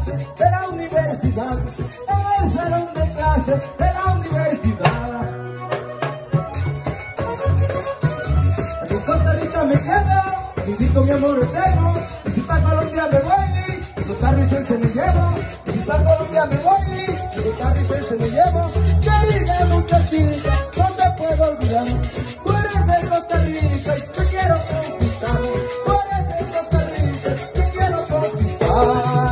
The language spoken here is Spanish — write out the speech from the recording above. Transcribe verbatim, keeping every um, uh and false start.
clase de la universidad, en el salón de clase de la universidad. A tu Costa Rica me quedo, invito mi amor eterno, y si para Colombia me voy, y costarricense me llevo, y si para Colombia me voy, y costarricense me llevo. Querida muchachita, no te puedo olvidar, tú eres de Costa Rica y te quiero conquistar, tú eres de Costa Rica y te quiero conquistar.